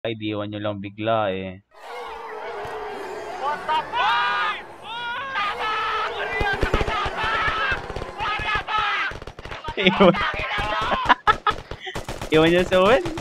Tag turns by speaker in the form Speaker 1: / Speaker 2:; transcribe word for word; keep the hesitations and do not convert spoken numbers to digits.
Speaker 1: Ay, di iwan nyo lang bigla eh. Iwan, iwan nyo sa uwan.